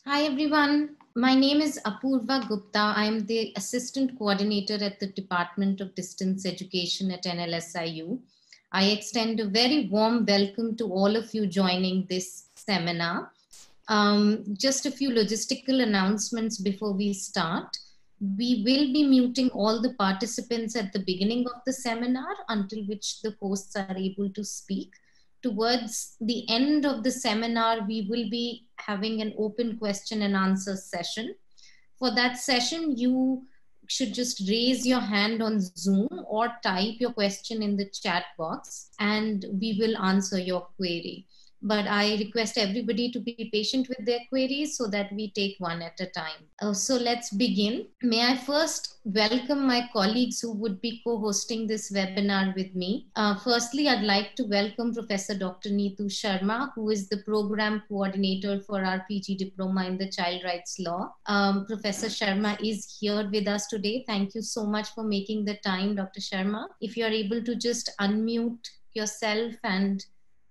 Hi everyone, my name is Apurva Gupta. I am the Assistant Coordinator at the Department of Distance Education at NLSIU. I extend a very warm welcome to all of you joining this seminar. Just a few logistical announcements before we start. We will be muting all the participants at the beginning of the seminar until which the hosts are able to speak. Towards the end of the seminar, we will be having an open question and answer session. For that session, you should just raise your hand on Zoom or type your question in the chat box and we will answer your query. But I request everybody to be patient with their queries so that we take one at a time. So let's begin. May I first welcome my colleagues who would be co-hosting this webinar with me. Firstly, I'd like to welcome Professor Dr. Neetu Sharma, who is the program coordinator for our PG diploma in the child rights law. Professor Sharma is here with us today. Thank you so much for making the time, Dr. Sharma. If you are able to just unmute yourself and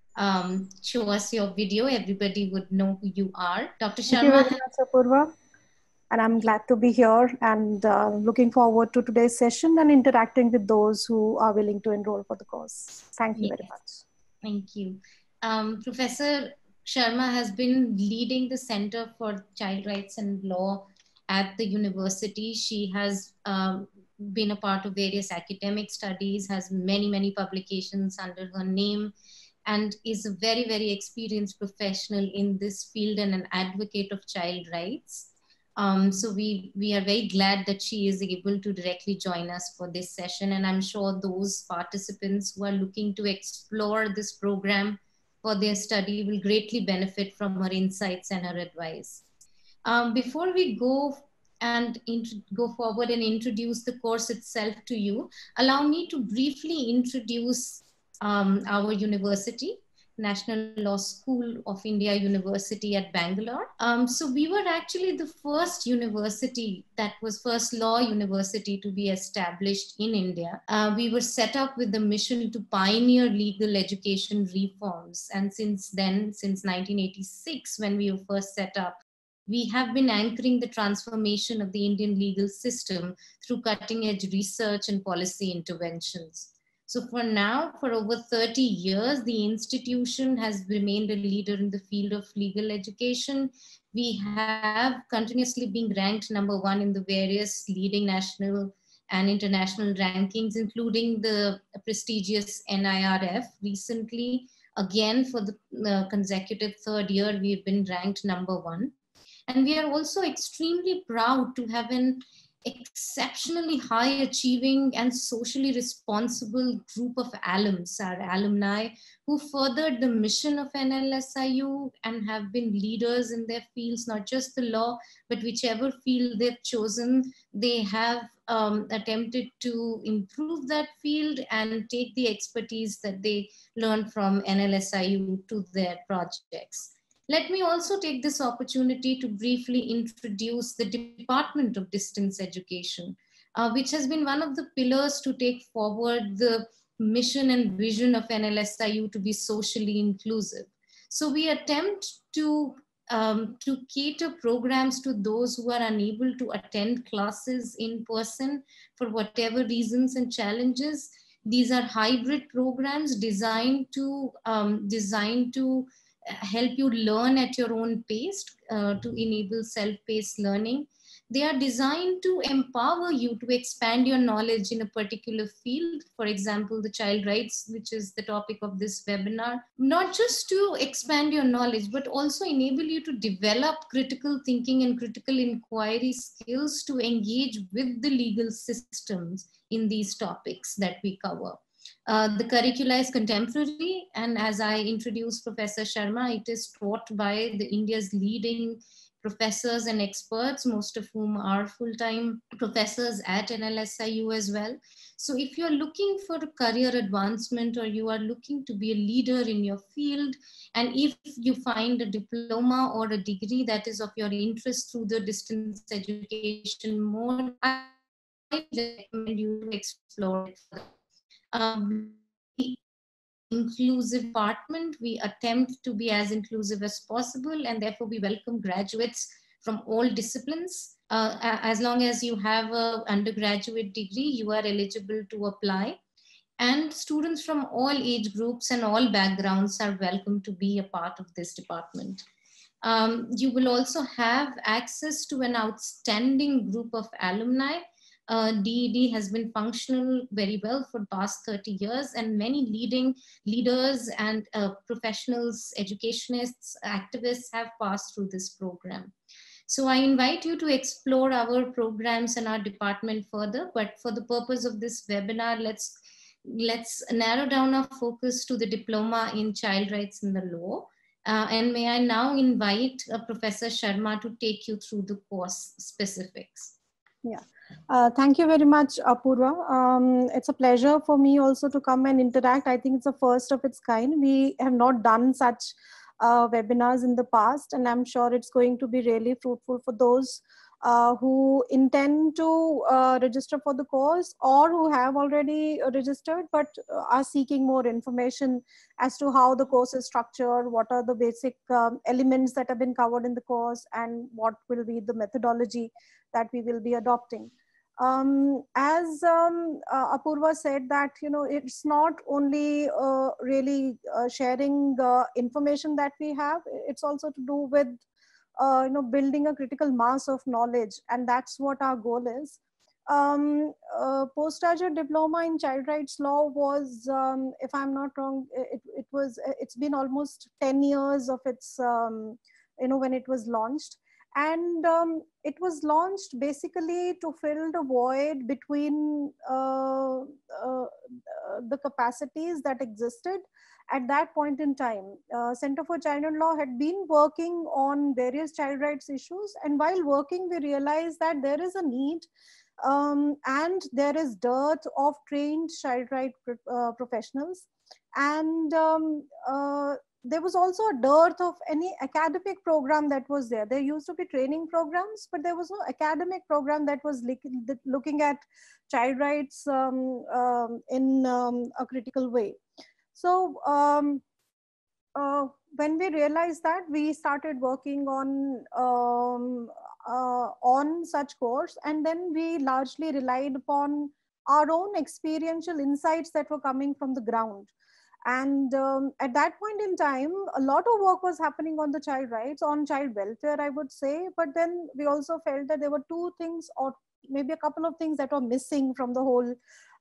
show us your video, everybody would know who you are. Dr. Thank you very Sharma. much, Apurva. And I'm glad to be here and looking forward to today's session and interacting with those who are willing to enroll for the course. Thank you Yes, very much. thank you. Professor Sharma has been leading the Center for Child Rights and Law at the university. She has been a part of various academic studies, has many publications under her name, and is a very experienced professional in this field and an advocate of child rights. So we are very glad that she is able to directly join us for this session. And I'm sure those participants who are looking to explore this program for their study will greatly benefit from her insights and her advice. Before we go forward and introduce the course itself to you, allow me to briefly introduce our university, National Law School of India University at Bangalore. So we were actually the first university that was first law university to be established in India. We were set up with the mission to pioneer legal education reforms. And since then, since 1986, when we were first set up, we have been anchoring the transformation of the Indian legal system through cutting edge research and policy interventions. So for now, for over 30 years, the institution has remained a leader in the field of legal education. We have continuously been ranked #1 in the various leading national and international rankings, including the prestigious NIRF. Recently, again, for the consecutive third year, we've been ranked #1. And we are also extremely proud to have an exceptionally high achieving and socially responsible group of alums, our alumni, who furthered the mission of NLSIU and have been leaders in their fields, not just the law, but whichever field they've chosen, they have attempted to improve that field and take the expertise that they learned from NLSIU to their projects. Let me also take this opportunity to briefly introduce the Department of Distance Education, which has been one of the pillars to take forward the mission and vision of NLSIU to be socially inclusive. So we attempt to cater programs to those who are unable to attend classes in person for whatever reasons and challenges. These are hybrid programs designed to help you learn at your own pace, to enable self-paced learning. They are designed to empower you to expand your knowledge in a particular field. For example, the child rights, which is the topic of this webinar, not just to expand your knowledge, but also enable you to develop critical thinking and critical inquiry skills to engage with the legal systems in these topics that we cover. The curricula is contemporary, and as I introduced Professor Sharma, it is taught by the India's leading professors and experts, most of whom are full-time professors at NLSIU as well. So if you're looking for a career advancement or you are looking to be a leader in your field, and if you find a diploma or a degree that is of your interest through the distance education mode, I would highly recommend you to explore it further. We inclusive department. We attempt to be as inclusive as possible, and therefore we welcome graduates from all disciplines. As long as you have an undergraduate degree, you are eligible to apply. And students from all age groups and all backgrounds are welcome to be a part of this department. You will also have access to an outstanding group of alumni. DED has been functional very well for the past 30 years, and many leading leaders and professionals, educationists, activists have passed through this program. So I invite you to explore our programs and our department further, but for the purpose of this webinar, let's narrow down our focus to the diploma in child rights in the law. And may I now invite Professor Sharma to take you through the course specifics. Yeah, thank you very much, Apurva. It's a pleasure for me also to come and interact. I think it's the first of its kind. We have not done such webinars in the past, and I'm sure it's going to be really fruitful for those who intend to register for the course, or who have already registered but are seeking more information as to how the course is structured, what are the basic elements that have been covered in the course, and what will be the methodology that we will be adopting. As Apurva said, that it's not only really sharing information that we have, it's also to do with building a critical mass of knowledge, and that's what our goal is. Postgraduate diploma in child rights law was, if I'm not wrong, it's been almost 10 years of its when it was launched. And it was launched basically to fill the void between the capacities that existed at that point in time. Center for Child and Law had been working on various child rights issues, and while working, we realized that there is a need and there is dearth of trained child right professionals, and there was also a dearth of any academic program that was there. There used to be training programs, but there was no academic program that was looking at child rights in a critical way. So when we realized that, we started working on such course, and then we largely relied upon our own experiential insights that were coming from the ground. And at that point in time, a lot of work was happening on the child rights, on child welfare, I would say. But then we also felt that there were two things, or maybe a couple of things, that were missing from the whole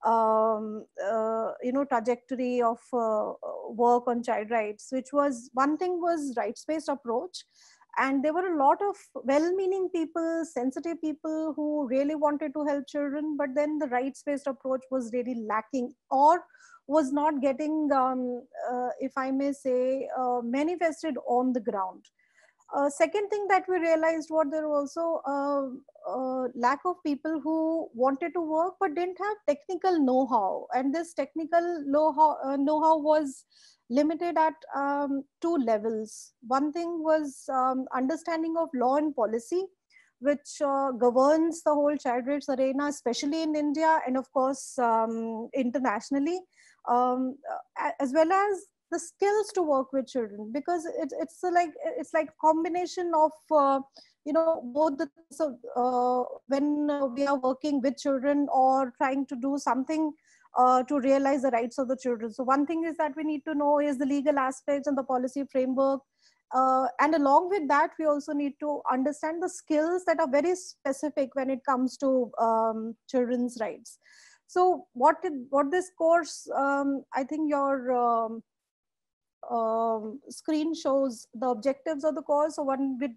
trajectory of work on child rights, which was, one thing was rights-based approach. And there were a lot of well-meaning people, sensitive people who really wanted to help children, but then the rights-based approach was really lacking, or was not getting, if I may say, manifested on the ground. Second thing that we realized, what there was also lack of people who wanted to work but didn't have technical know-how, and this technical know-how was limited at two levels. One thing was understanding of law and policy, which governs the whole child rights arena, especially in India, and of course internationally, as well as the skills to work with children, because it's like combination of both the things. So when we are working with children or trying to do something to realize the rights of the children, so one thing is that we need to know is the legal aspects and the policy framework, and along with that, we also need to understand the skills that are very specific when it comes to children's rights. So what this course, I think your screen shows the objectives of the course. So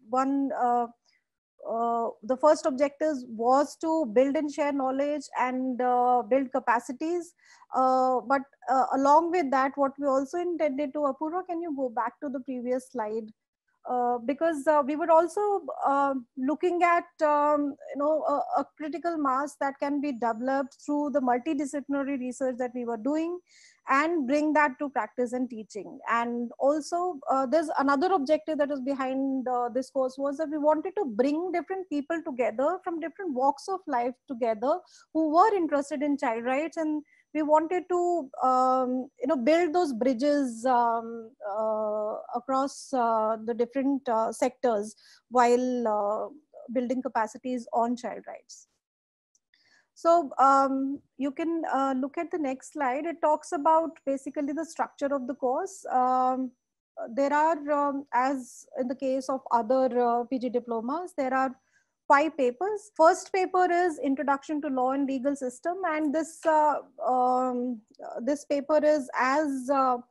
the first objective was to build and share knowledge and build capacities. But along with that, what we also intended to, Apurva, can you go back to the previous slide? Because we were also looking at a critical mass that can be developed through the multidisciplinary research that we were doing, and bring that to practice and teaching. And also there's another objective that was behind this course, was that we wanted to bring different people together from different walks of life together, who were interested in child rights, and we wanted to build those bridges across the different sectors while building capacities on child rights. So you can look at the next slide. It talks about basically the structure of the course. There are, as in the case of other PG diplomas, there are 5 papers. First paper is Introduction to Law and Legal System, and this paper is as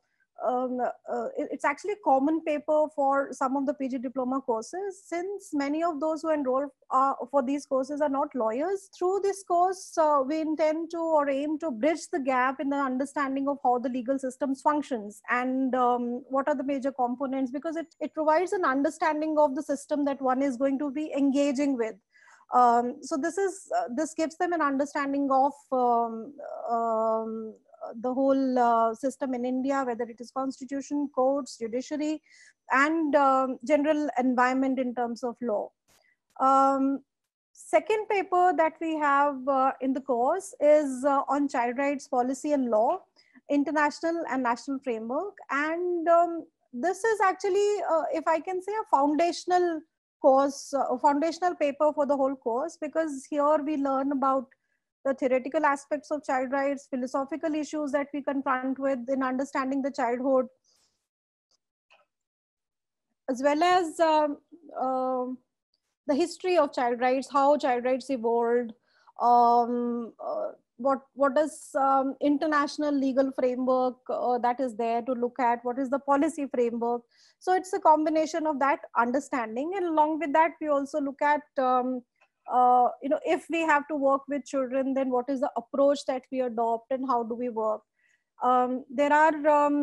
it's actually a common paper for some of the PG diploma courses, since many of those who enroll for these courses are not lawyers. Through this course, we intend to or aim to bridge the gap in the understanding of how the legal systems functions and what are the major components, because it provides an understanding of the system that one is going to be engaging with. So this gives them an understanding of the whole system in India, whether it is constitution, courts, judiciary, and general environment in terms of law. Second paper that we have in the course is on child rights policy and law, international and national framework. And this is actually, if I can say, a foundational course, a foundational paper for the whole course, because here we learn about the theoretical aspects of child rights, philosophical issues that we confront with in understanding the childhood, as well as the history of child rights, how child rights evolved, what is international legal framework that is there to look at, what is the policy framework. So it's a combination of that understanding, and along with that we also look at if we have to work with children, then what is the approach that we adopt and how do we work. There are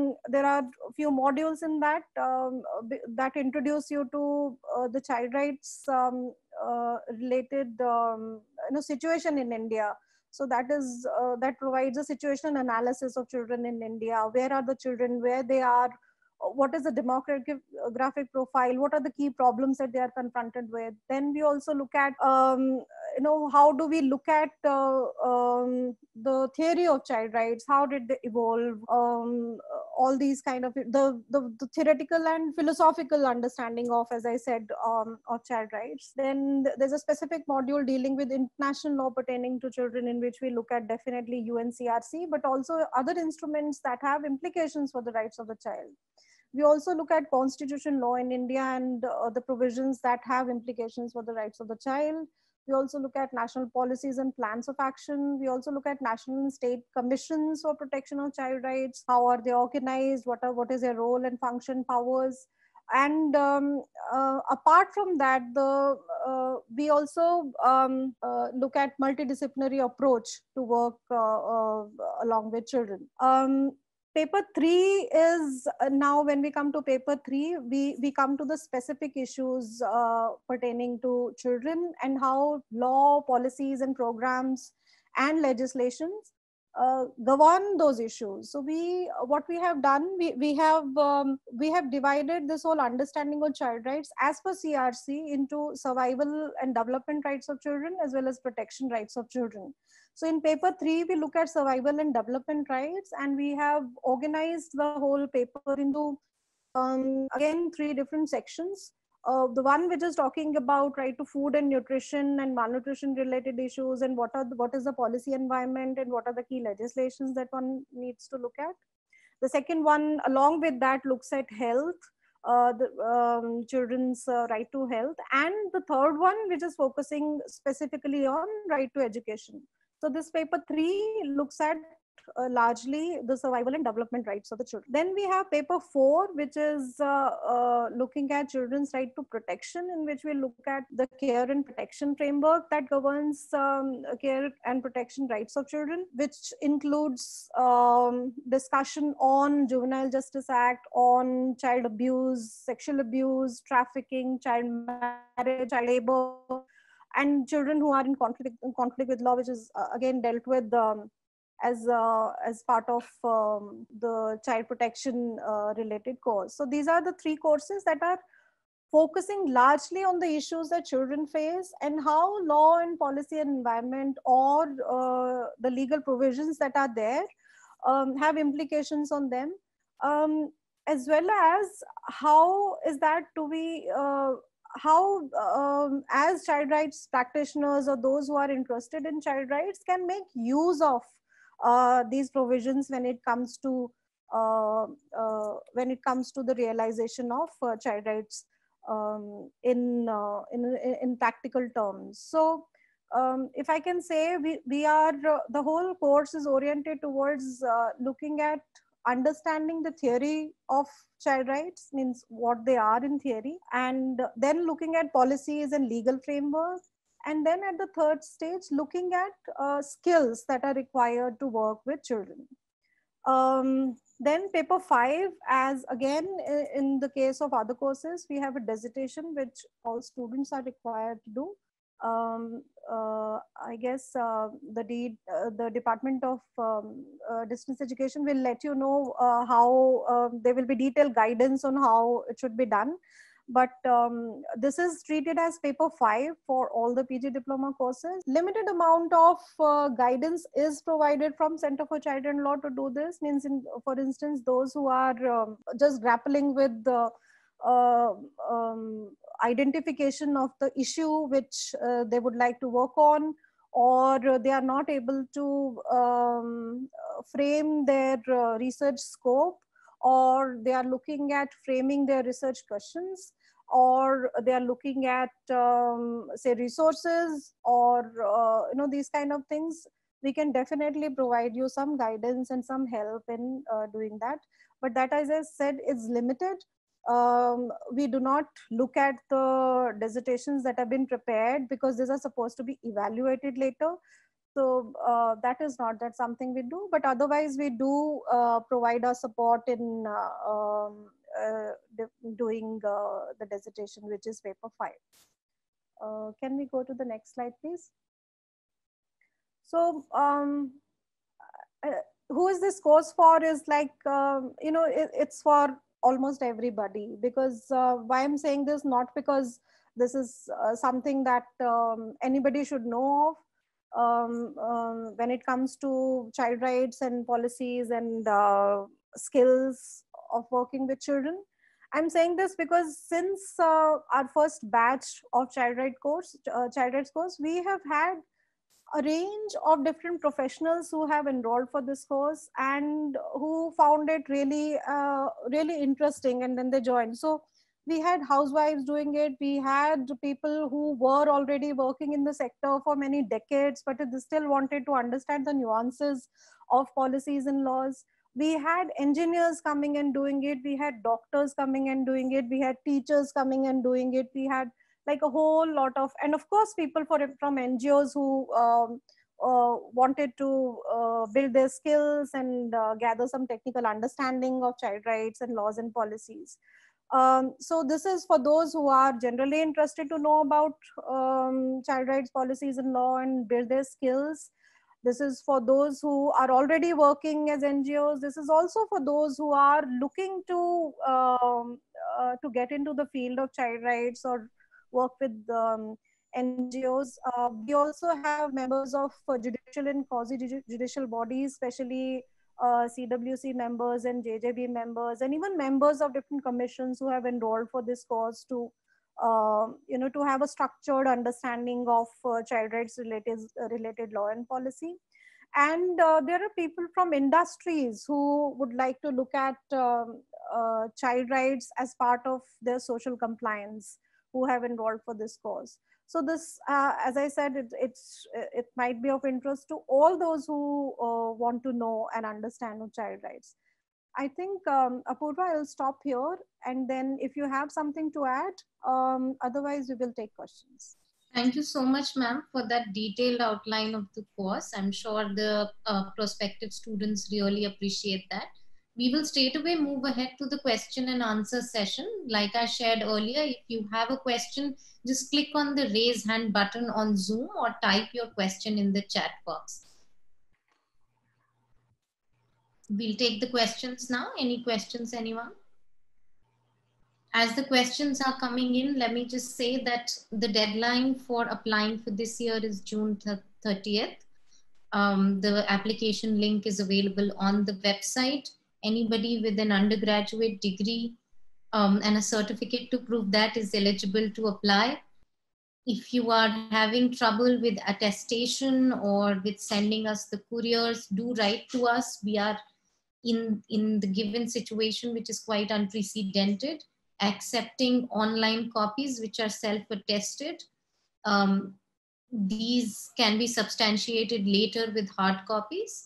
a few modules in that that introduce you to the child rights related situation in India. So that provides a situational analysis of children in India. Where are the children, where they are, what is the demographic profile, what are the key problems that they are confronted with. Then we also look at how do we look at the theory of child rights, how did they evolve, all these kind of the theoretical and philosophical understanding of, as I said, of child rights. Then there's a specific module dealing with international law pertaining to children, in which we look at definitely UNCRC, but also other instruments that have implications for the rights of the child. We also look at constitution law in India and the provisions that have implications for the rights of the child. We also look at national policies and plans of action. We also look at national and state commissions for protection of child rights. How are they organized? What is their role and function, powers? And apart from that, we also look at multidisciplinary approach to work along with children. Paper 3 is now, when we come to paper 3, we come to the specific issues pertaining to children and how law, policies and programs and legislations govern those issues. So what we have done, we have divided this whole understanding of child rights as per CRC into survival and development rights of children as well as protection rights of children. So in paper 3, we look at survival and development rights, and we have organized the whole paper into, again, 3 different sections. The one which is talking about right to food and nutrition and malnutrition related issues, and what is the policy environment and what are the key legislations that one needs to look at. The second one, along with that, looks at health, the children's right to health, and the third one, which is focusing specifically on right to education. So this paper 3 looks at largely the survival and development rights of the children. Then we have paper 4, which is looking at children's right to protection, in which we look at the care and protection framework that governs care and protection rights of children, which includes discussion on Juvenile Justice Act, on child abuse, sexual abuse, trafficking, child marriage, child labor, and children who are in conflict with law, which is again dealt with as part of the child protection related course. So these are the 3 courses that are focusing largely on the issues that children face and how law and policy and environment, or the legal provisions that are there, have implications on them, um, as well as how is that to be how as child rights practitioners or those who are interested in child rights can make use of these provisions when it comes to the realization of child rights in practical terms. So if I can say, we are the whole course is oriented towards looking at understanding the theory of child rights, means what they are in theory, and then looking at policies and legal framework, and then at the third stage looking at skills that are required to work with children. Then paper 5, as again in the case of other courses, we have a dissertation which all students are required to do. I guess the Department of Distance Education will let you know how there will be detailed guidance on how it should be done. But this is treated as paper 5 for all the PG diploma courses. Limited amount of guidance is provided from Center for Child and Law to do this. Means, for instance, those who are just grappling with the identification of the issue which they would like to work on, or they are not able to frame their research scope, or they are looking at framing their research questions, or they are looking at say resources, or these kind of things, we can definitely provide you some guidance and some help in doing that. But that, as I said, is limited. We do not look at the dissertations that have been prepared, because these are supposed to be evaluated later. So that is not that something we do, but otherwise we do provide our support in doing the dissertation, which is paper 5. Can we go to the next slide, please? So who is this course for is like, it's for almost everybody, because why I'm saying this, not because this is something that anybody should know of. When it comes to child rights and policies and skills of working with children, I'm saying this because since our first batch of child rights course, we have had a range of different professionals who have enrolled for this course and who found it really really interesting, and then they joined. So we had housewives doing it, we had people who were already working in the sector for many decades, but they still wanted to understand the nuances of policies and laws. We had engineers coming and doing it, we had doctors coming and doing it, we had teachers coming and doing it, we had like a whole lot of, and of course people from NGOs who wanted to build their skills and gather some technical understanding of child rights and laws and policies. So this is for those who are generally interested to know about child rights policies and law and build their skills. This is for those who are already working as NGOs. This is also for those who are looking to get into the field of child rights or work with NGOs. We also have members of judicial and quasi-judicial bodies, especially CWC members and JJB members, and even members of different commissions who have enrolled for this course to to have a structured understanding of child rights related law and policy. And there are people from industries who would like to look at child rights as part of their social compliance, who have enrolled for this course. So this, as I said, it might be of interest to all those who want to know and understand child rights. I think, Apurva, I'll stop here, and then if you have something to add, otherwise we will take questions. Thank you so much, ma'am, for that detailed outline of the course. I'm sure the prospective students really appreciate that. We will straight away move ahead to the question and answer session. Like I shared earlier, if you have a question, just click on the raise hand button on Zoom or type your question in the chat box. We'll take the questions now. Any questions, anyone? As the questions are coming in, let me just say that the deadline for applying for this year is June 30th. The application link is available on the website. Anybody with an undergraduate degree and a certificate to prove that is eligible to apply. If you are having trouble with attestation or with sending us the couriers, do write to us. We are in the given situation, which is quite unprecedented, accepting online copies which are self-attested. Um, these can be substantiated later with hard copies.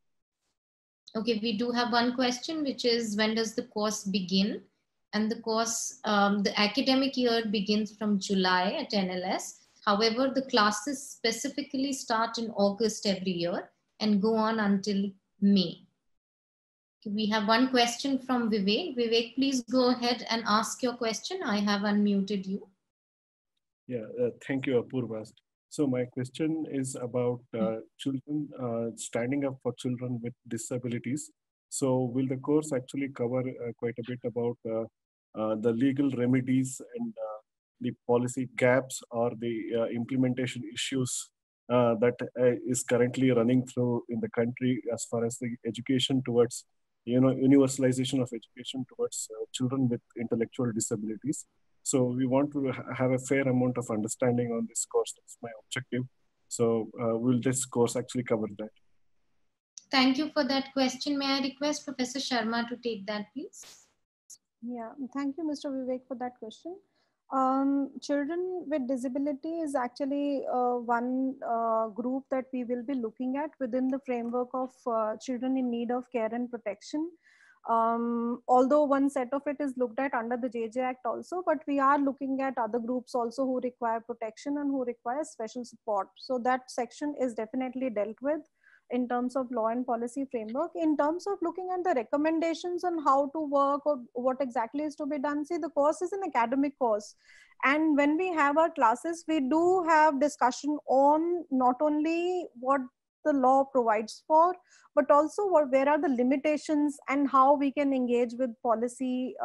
Okay, we do have one question, which is when does the course begin? And the course, the academic year begins from July at NLS. However, the classes specifically start in August every year and go on until May. We have one question from Vivek. Vivek, please go ahead and ask your question. I have unmuted you. Yeah, thank you, Apurva. So my question is about children, standing up for children with disabilities. So will the course actually cover quite a bit about the legal remedies and the policy gaps or the implementation issues that is currently running through in the country as far as the education towards, universalization of education towards children with intellectual disabilities. So we want to have a fair amount of understanding on this course. That's my objective. So will this course actually cover that? Thank you for that question. May I request Professor Sharma to take that, please? Yeah, thank you, Mr. Vivek, for that question. Children with disability is actually one group that we will be looking at within the framework of children in need of care and protection. Although one set of it is looked at under the JJ Act also, but we are looking at other groups also who require protection and who require special support. So that section is definitely dealt with in terms of law and policy framework. In terms of looking at the recommendations on how to work or what exactly is to be done, see, the course is an academic course. And when we have our classes, we do have discussion on not only what the law provides for, but also where are the limitations and how we can engage with policy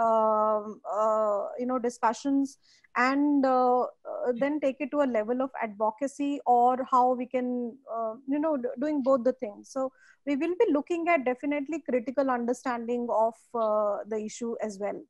discussions, and then take it to a level of advocacy, or how we can doing both the things. So we will be looking at definitely critical understanding of the issue as well.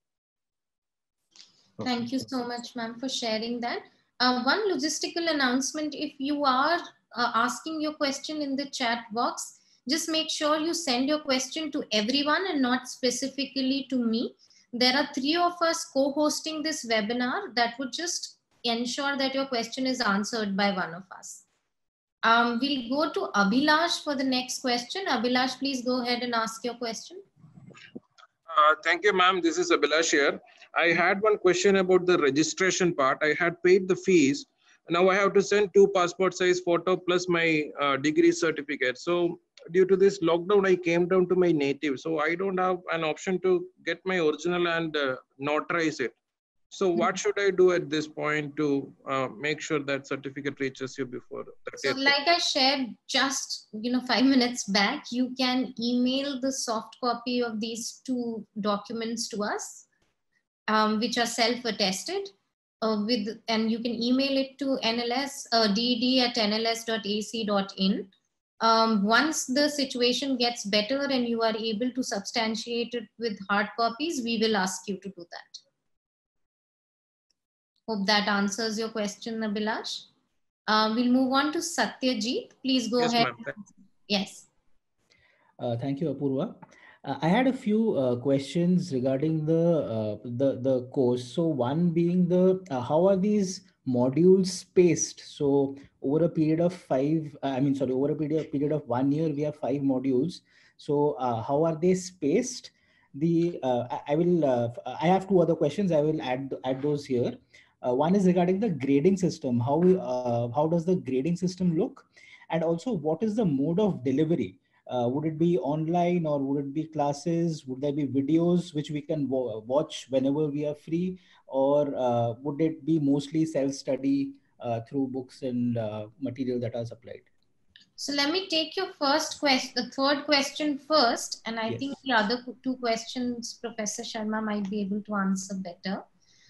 Thank you so much, ma'am, for sharing that. One logistical announcement: if you are asking your question in the chat box, just make sure you send your question to everyone and not specifically to me. There are 3 of us co-hosting this webinar. That would just ensure that your question is answered by one of us. We'll go to Abhilash for the next question. Abhilash, please go ahead and ask your question. Thank you, ma'am. This is Abhilash here. I had one question about the registration part. I had paid the fees. Now I have to send 2 passport size photo plus my degree certificate. So due to this lockdown, I came down to my native. So I don't have an option to get my original and notarize it. So what should I do at this point to make sure that certificate reaches you before that? So like I shared just 5 minutes back, you can email the soft copy of these 2 documents to us, which are self-attested, and you can email it to NLS dd@nls.ac.in. Once the situation gets better and you are able to substantiate it with hard copies, we will ask you to do that. Hope that answers your question, Abhilash. We'll move on to Satyajit. Please go ahead. Yes. Thank you, Apurva. I had a few questions regarding the course. So one being how are these modules spaced? So over a period of over a period of 1 year, we have 5 modules. So how are they spaced? I have 2 other questions. I will add those here. One is regarding the grading system. How does the grading system look? And also, what is the mode of delivery? Would it be online, or would it be classes? Would there be videos which we can watch whenever we are free? Or would it be mostly self-study through books and material that are supplied? So let me take your the third question first. And I think the other 2 questions Professor Sharma might be able to answer better.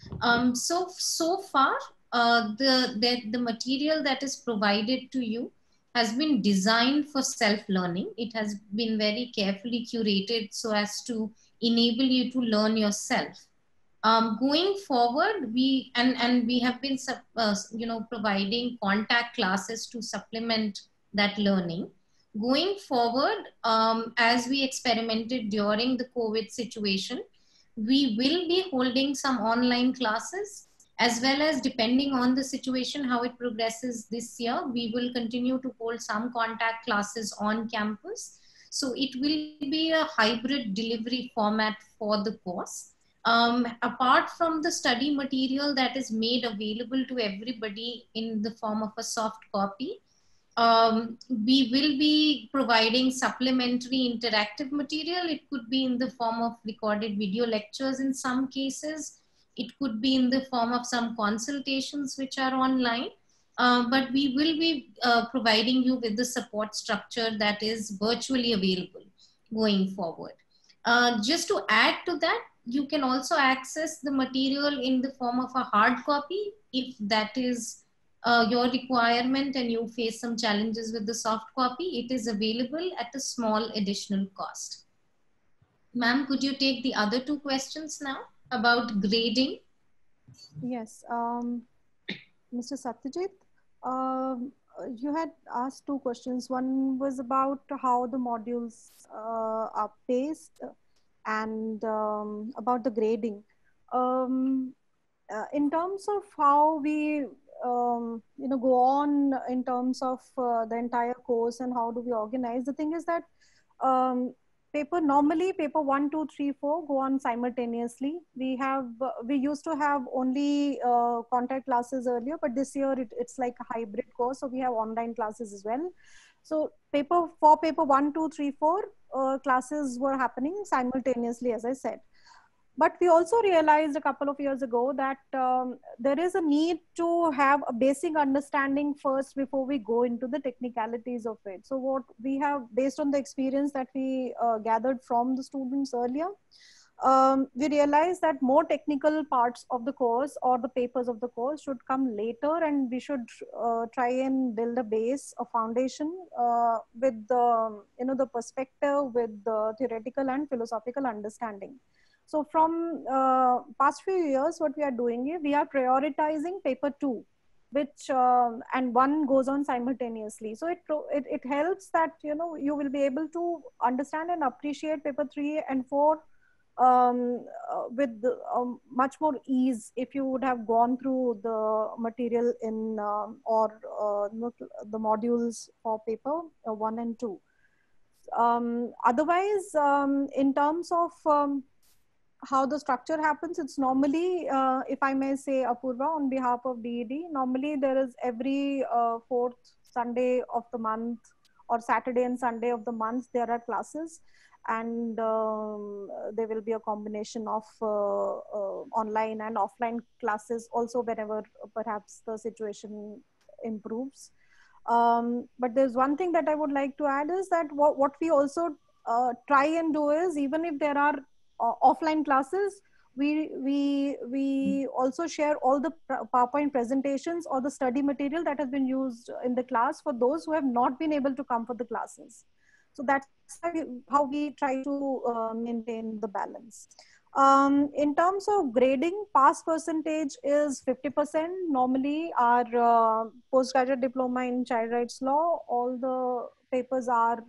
So far, the material that is provided to you has been designed for self-learning. It has been very carefully curated so as to enable you to learn yourself. Going forward, we have been providing contact classes to supplement that learning. Going forward, as we experimented during the COVID situation, we will be holding some online classes, as well as, depending on the situation how it progresses this year, we will continue to hold some contact classes on campus. So it will be a hybrid delivery format for the course. Apart from the study material that is made available to everybody in the form of a soft copy, we will be providing supplementary interactive material. It could be in the form of recorded video lectures in some cases. It could be in the form of some consultations which are online. But we will be providing you with the support structure that is virtually available going forward. Just to add to that, you can also access the material in the form of a hard copy if that is your requirement and you face some challenges with the soft copy. It is available at a small additional cost. Ma'am, could you take the other two questions now about grading? Yes, Mr. Satyajit, you had asked two questions. One was about how the modules are paced, and about the grading. In terms of how we go on in terms of the entire course and how do we organize, the thing is that normally paper 1, 2, 3, 4 go on simultaneously. We used to have only contact classes earlier, but this year it's like a hybrid course, so we have online classes as well. So paper 1, 2, 3, 4 classes were happening simultaneously, as I said. But we also realized a couple of years ago that there is a need to have a basic understanding first before we go into the technicalities of it. So what we have, based on the experience that we gathered from the students earlier, we realized that more technical parts of the course or the papers of the course should come later, and we should try and build a base, a foundation with the perspective, with the theoretical and philosophical understanding. So from past few years, what we are doing is we are prioritizing paper 2, which and 1 goes on simultaneously. So it helps that you will be able to understand and appreciate paper 3 and 4 with much more ease if you would have gone through the material in the modules for paper 1 and 2. Otherwise, in terms of how the structure happens, it's normally, if I may say, Apurva, on behalf of DED, normally there is every 4th Sunday of the month or Saturday and Sunday of the month, there are classes, and there will be a combination of online and offline classes also whenever perhaps the situation improves. But there's one thing that I would like to add is that what we also try and do is, even if there are offline classes, we also share all the PowerPoint presentations or the study material that has been used in the class for those who have not been able to come for the classes. So that's how we try to maintain the balance. In terms of grading, pass percentage is 50%. Normally our postgraduate diploma in child rights law, all the papers are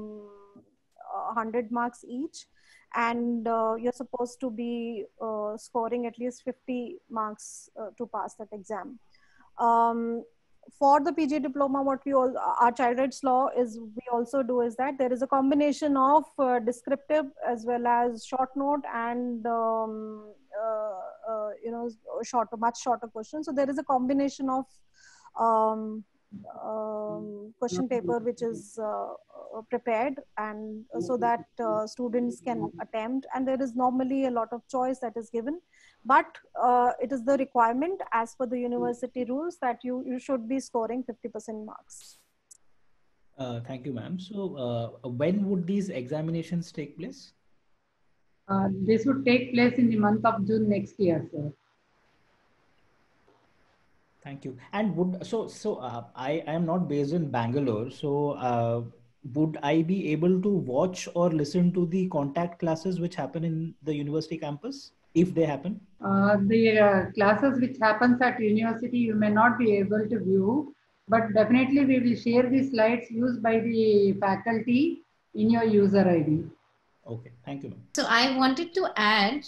100 marks each, and you're supposed to be scoring at least 50 marks to pass that exam. For the PG diploma, what our child rights law is, we also do is that there is a combination of descriptive as well as short note and much shorter questions. So there is a combination of question paper which is prepared, and so that students can attempt, and there is normally a lot of choice that is given, but it is the requirement as per the university rules that you should be scoring 50% marks. Thank you, ma'am. So when would these examinations take place? This would take place in the month of June next year, sir. Thank you. And I am not based in Bangalore. So would I be able to watch or listen to the contact classes which happen in the university campus if they happen? The classes which happens at university, you may not be able to view, but definitely we will share the slides used by the faculty in your user ID. Okay, thank you. So I wanted to add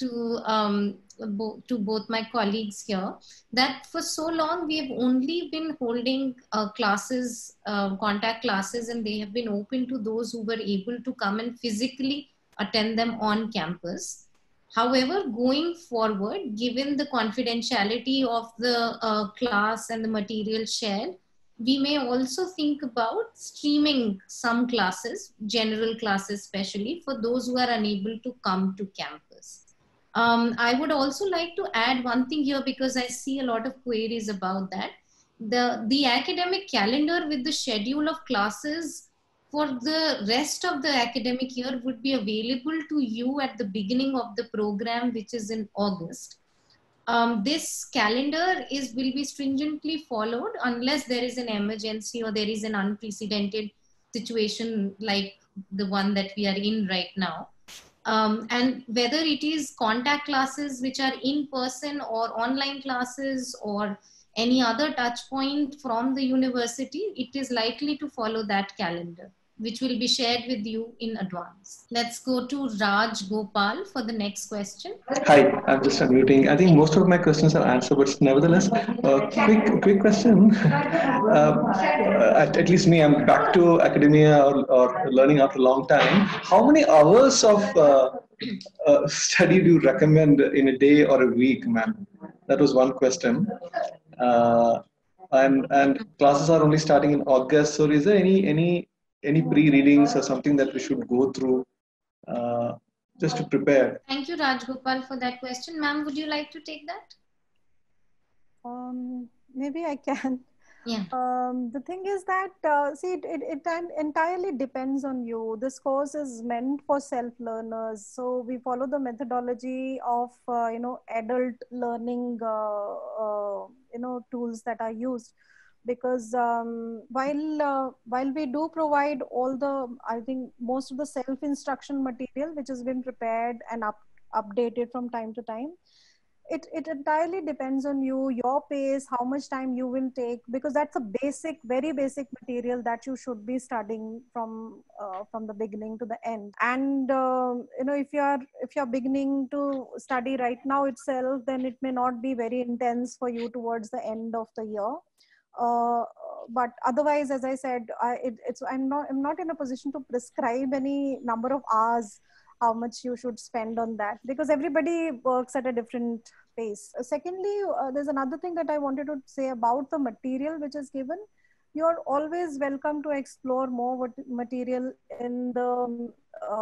to both my colleagues here that for so long we have only been holding classes, contact classes, and they have been open to those who were able to come and physically attend them on campus. However, going forward, given the confidentiality of the class and the material shared, we may also think about streaming some classes, general classes especially, for those who are unable to come to campus. I would also like to add one thing here because I see a lot of queries about that. The academic calendar with the schedule of classes for the rest of the academic year would be available to you at the beginning of the program, which is in August. This calendar will be stringently followed unless there is an emergency or there is an unprecedented situation like the one that we are in right now. And whether it is contact classes which are in person or online classes or any other touch point from the university, it is likely to follow that calendar, which will be shared with you in advance. Let's go to Raj Gopal for the next question. Hi, I'm just unmuting. I think most of my questions are answered, but nevertheless, quick question. At least me, I'm back to academia or learning after a long time. How many hours of study do you recommend in a day or a week, ma'am? That was one question. And classes are only starting in August. So is there any pre-readings or something that we should go through just to prepare? Thank you, Raj Gopal, for that question. Ma'am, would you like to take that? Maybe I can. Yeah. The thing is that, see, it entirely depends on you. This course is meant for self-learners. So we follow the methodology of, adult learning, tools that are used. Because while we do provide all the, I think most of the self-instruction material which has been prepared and updated from time to time, it entirely depends on you, your pace, how much time you will take, because that's a very basic material that you should be studying from the beginning to the end. And if you're beginning to study right now itself, then it may not be very intense for you towards the end of the year. But otherwise, as I said, I'm not in a position to prescribe any number of hours, how much you should spend on that, because everybody works at a different pace. Secondly, there's another thing that I wanted to say about the material which is given. You're always welcome to explore more material in the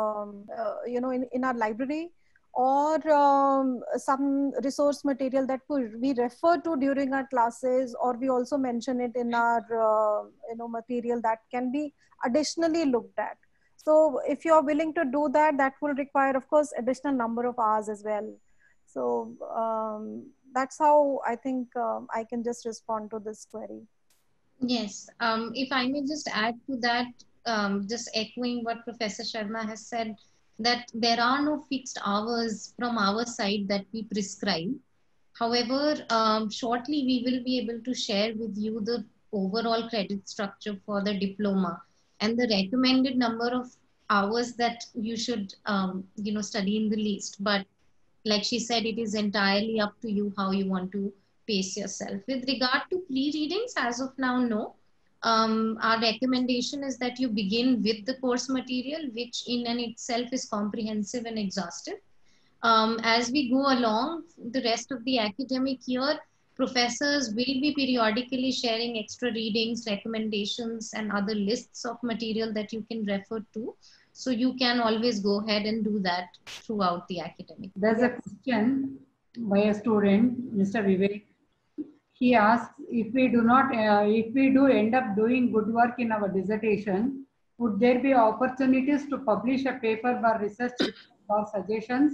in our library, or some resource material that we refer to during our classes, or we also mention it in our material that can be additionally looked at. So if you're willing to do that, that will require, of course, additional number of hours as well. So that's how I think I can just respond to this query. Yes, if I may just add to that, just echoing what Professor Sharma has said, that there are no fixed hours from our side that we prescribe. However, shortly we will be able to share with you the overall credit structure for the diploma and the recommended number of hours that you should study in the least. But like she said, it is entirely up to you how you want to pace yourself. With regard to pre-readings, as of now, no. Our recommendation is that you begin with the course material, which in and itself is comprehensive and exhaustive. As we go along the rest of the academic year, professors will be periodically sharing extra readings, recommendations, and other lists of material that you can refer to. So you can always go ahead and do that throughout the academic. There's a question by a student, Mr. Vivek. He asks, if we do end up doing good work in our dissertation, would there be opportunities to publish a paper or research or suggestions?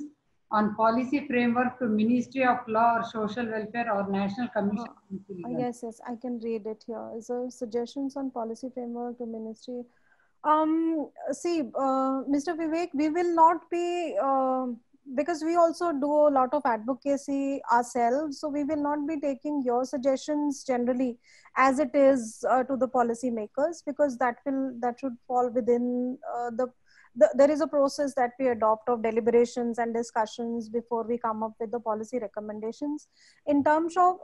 on policy framework to Ministry of Law or Social Welfare or National Commission on Children. Yes, I can read it here. So suggestions on policy framework to ministry. See, Mr. Vivek, we will not be, because we also do a lot of advocacy ourselves, so we will not be taking your suggestions generally as it is to the policy makers, because that should fall within there is a process that we adopt of deliberations and discussions before we come up with the policy recommendations. In terms of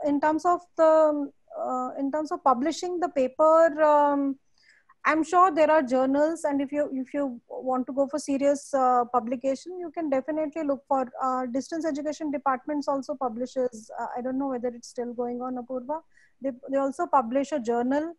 publishing the paper, I'm sure there are journals, and if you want to go for serious publication, you can definitely look for distance education departments also publishes. I don't know whether it's still going on, Apurva. They also publish a journal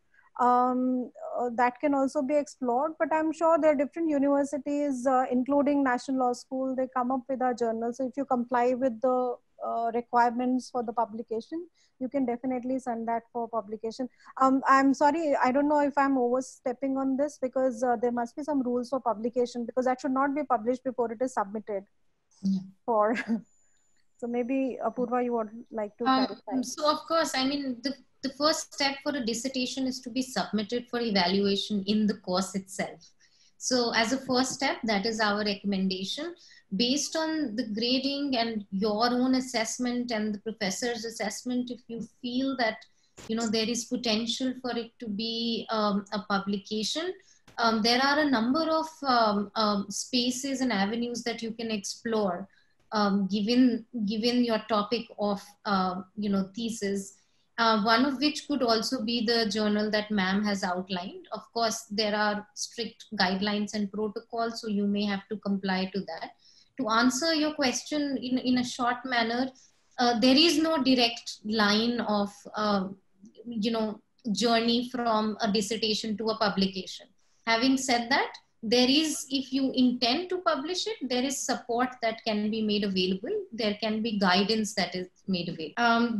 that can also be explored. But I'm sure there are different universities, including National Law School, they come up with a journal. So if you comply with the requirements for the publication, you can definitely send that for publication. I'm sorry, I don't know if I'm overstepping on this, because there must be some rules for publication, because that should not be published before it is submitted. Yeah. For so maybe Apurva, you would like to clarify. So of course, I mean, the first step for a dissertation is to be submitted for evaluation in the course itself. So as a first step, that is our recommendation. Based on the grading and your own assessment and the professor's assessment, if you feel that, you know, there is potential for it to be a publication, there are a number of spaces and avenues that you can explore, given your topic of, you know, thesis. One of which could also be the journal that ma'am has outlined. Of course, there are strict guidelines and protocols, so you may have to comply to that. To answer your question in a short manner, there is no direct line of, you know, journey from a dissertation to a publication. Having said that, there is, if you intend to publish it, there is support that can be made available. There can be guidance that is made available.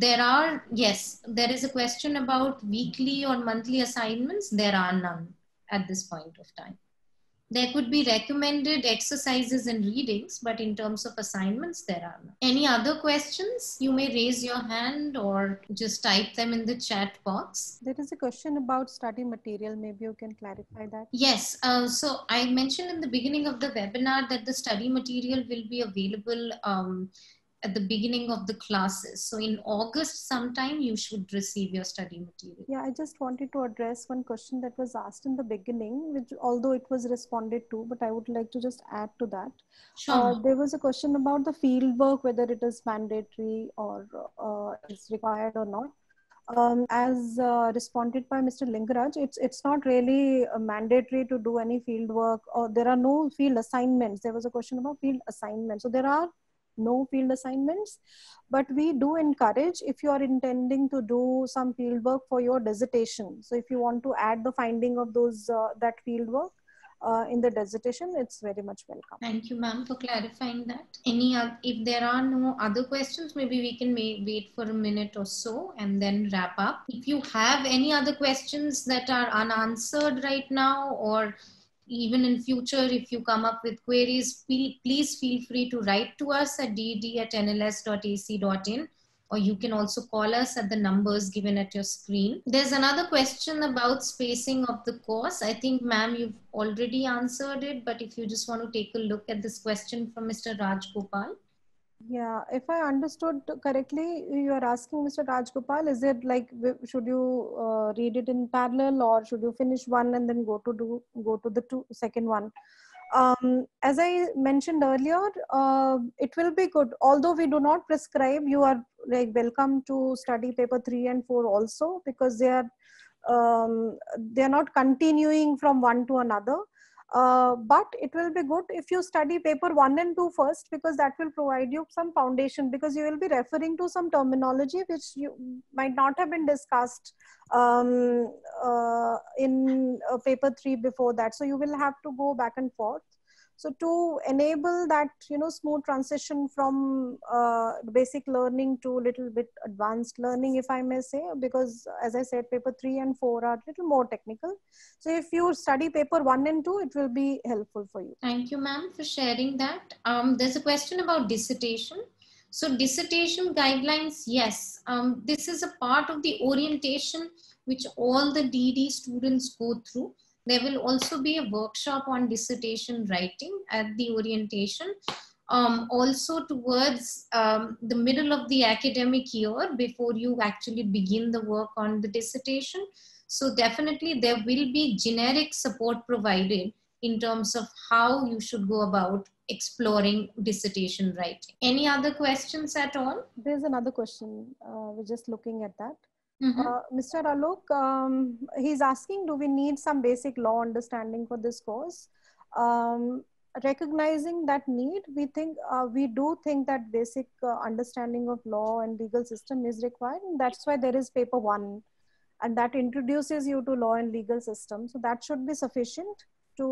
There is a question about weekly or monthly assignments. There are none at this point of time. There could be recommended exercises and readings, but in terms of assignments, there are none. Any other questions? You may raise your hand or just type them in the chat box. There is a question about study material. Maybe you can clarify that. Yes. So I mentioned in the beginning of the webinar that the study material will be available at the beginning of the classes. So in August sometime, you should receive your study material. Yeah, I just wanted to address one question that was asked in the beginning, which although it was responded to, but I would like to just add to that. Sure. There was a question about the field work, whether it is mandatory or is required or not. As responded by Mr. Lingaraj, it's not really mandatory to do any field work, or there are no field assignments. There was a question about field assignments. So there are no field assignments, but we do encourage, if you are intending to do some field work for your dissertation. So if you want to add the finding of those that field work in the dissertation, it's very much welcome. Thank you, ma'am, for clarifying that. If there are no other questions, maybe we can wait for a minute or so and then wrap up. If you have any other questions that are unanswered right now, or even in future, if you come up with queries, please feel free to write to us at ded@nls.ac.in, or you can also call us at the numbers given at your screen. There's another question about spacing of the course. I think, ma'am, you've already answered it, but if you just want to take a look at this question from Mr. Rajgopal. Yeah, if I understood correctly, you are asking Mr. Rajgopal, is it like, should you read it in parallel, or should you finish one and then go to the second one? As I mentioned earlier, it will be good. Although we do not prescribe, you are like welcome to study paper 3 and 4 also, because they are not continuing from one to another. But it will be good if you study paper 1 and 2 first, because that will provide you some foundation, because you will be referring to some terminology which you might not have been discussed in paper 3 before that. So you will have to go back and forth. So to enable that, smooth transition from basic learning to little bit advanced learning, if I may say, because as I said, paper 3 and 4 are a little more technical. So if you study paper 1 and 2, it will be helpful for you. Thank you, ma'am, for sharing that. There's a question about dissertation. So dissertation guidelines, yes, this is a part of the orientation which all the DD students go through. There will also be a workshop on dissertation writing at the orientation. Also towards the middle of the academic year, before you actually begin the work on the dissertation. So definitely there will be generic support provided in terms of how you should go about exploring dissertation writing. Any other questions at all? There's another question. We're just looking at that. Mm-hmm. Mr. Alok, he's asking, do we need some basic law understanding for this course? Recognizing that need, we do think that basic understanding of law and legal system is required. And that's why there is paper 1, and that introduces you to law and legal system. So that should be sufficient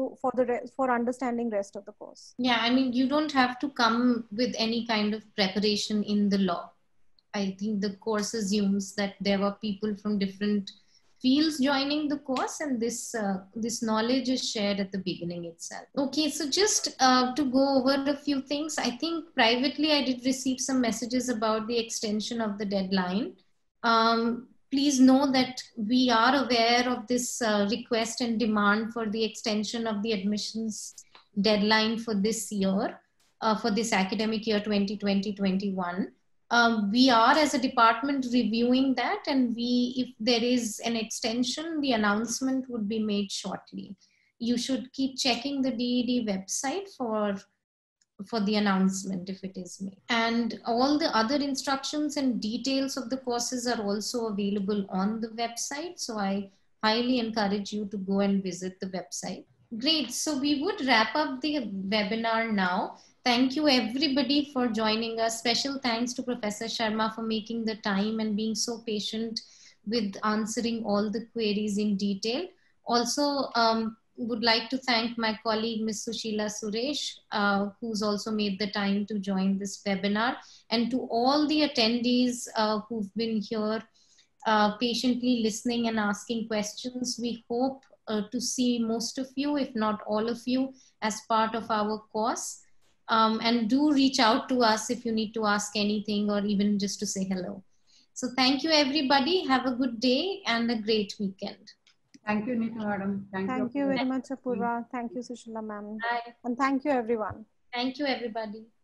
for understanding rest of the course. Yeah, I mean, you don't have to come with any kind of preparation in the law. I think the course assumes that there were people from different fields joining the course, and this knowledge is shared at the beginning itself. Okay, so just to go over a few things, I think privately I did receive some messages about the extension of the deadline. Please know that we are aware of this request and demand for the extension of the admissions deadline for this year, for this academic year 2020-21. We are as a department reviewing that, and if there is an extension, the announcement would be made shortly. You should keep checking the DED website for the announcement if it is made. And all the other instructions and details of the courses are also available on the website. So I highly encourage you to go and visit the website. Great. So we would wrap up the webinar now. Thank you everybody for joining us. Special thanks to Professor Sharma for making the time and being so patient with answering all the queries in detail. Also, would like to thank my colleague, Ms. Sushila Suresh, who's also made the time to join this webinar, and to all the attendees who've been here patiently listening and asking questions. We hope to see most of you, if not all of you, as part of our course. And do reach out to us if you need to ask anything or even just to say hello. So thank you, everybody. Have a good day and a great weekend. Thank you, Neeta madam. Thank you very much, Apurva. Thank you, Sushila ma'am. And thank you, everyone. Thank you, everybody.